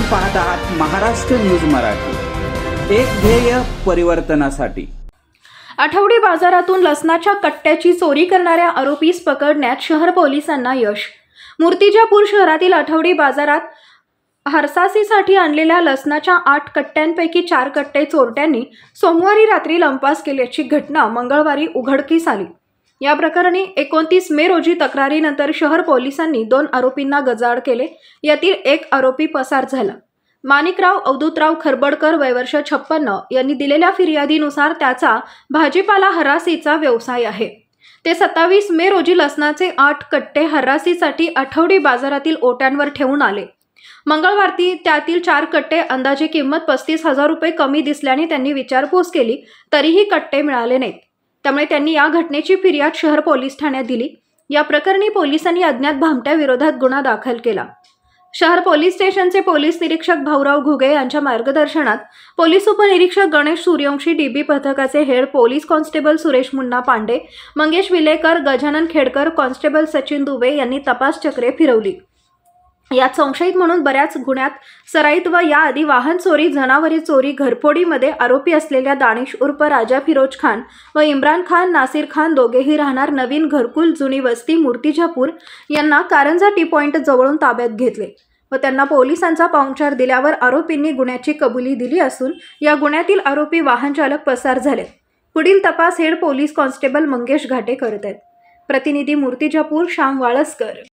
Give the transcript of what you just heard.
पाहत आहात महाराष्ट्र न्यूज मराठी, एक ध्येय परिवर्तनासाठी। आठवडी बाजारातून लसणाच्या कट्ट्याची चोरी करणाऱ्या आरोपीस पकडण्यात शहर पोलिसांना यश। मूर्तिजापूर शहरातील आठवडी बाजारात हरसासीसाठी आणलेल्या लसणाच्या 8 कट्ट्यांपैकी 4 कट्टे चोरट्यांनी सोमवारी रात्री लंपास केल्याची घटना मंगळवारी उघडकीस आली। या प्रकरणी 29 मे रोजी तक्रारीनंतर शहर पोलिसांनी 2 आरोपींना गजाआड केले। यातील एक आरोपी पसार झाला। माणिकराव अवधूतराव खरबडकर वय वर्ष 56 यांनी दिलेल्या फिर्यादीनुसार त्याचा भाजीपाला हरासीचा व्यवसाय आहे। ते 27 मे रोजी लसणाचे 8 कट्टे हरासीसाठी आठवडी बाजारातील ओट्यांवर ठेवून आले। मंगळवारी त्यातील 4 कट्टे अंदाजे किंमत 35,000 रुपये कमी दिसल्याने त्यांनी विचारपूस केली, तरीही कट्टे मिळाले नाहीत। त्यामुळे त्यांनी या घटनेची फिर्याद शहर पोलीस ठाण्यात दिली। या प्रकरणी पोलिसांनी अज्ञात भामट्या विरोधात गुन्हा दाखल केला। शहर पोलीस स्टेशनचे पोलीस निरीक्षक भाऊराव घुगे यांच्या मार्गदर्शनात पोलीस उपनिरीक्षक गणेश सूर्यवंशी, डीबी पथकाचे head police constable Suresh Munna Pandey, Mangesh Vilekar, Gajanan Khedkar, constable Sachin Dubey यांनी तपास चक्रे फिरवली। यात संशयित म्हणून बऱ्याच गुन्ह्यात सराईत व याआधी वाहन चोरी, जनावरे चोरी, घरफोडीमध्ये आरोपी असलेल्या दानिश उर्फ राजा फिरोज खान व इम्रान खान, नासिर खान दोघेही राहणार नवीन घरकुल, जुनी वस्ती, मूर्तिजापूर यांना कारंजा टी पॉइंट जवळून ताब्यात घेतले व त्यांना पोलिसांचा पाहुणचार दिल्यावर आरोपींनी गुन्ह्याची कबुली दिली असून या गुन्ह्यातील आरोपी वाहन चालक पसार झाले। पुढील तपास head police constable Mangesh Ghate करत आहेत। प्रतिनिधी मूर्तिजापूर, श्याम वाळस्कर।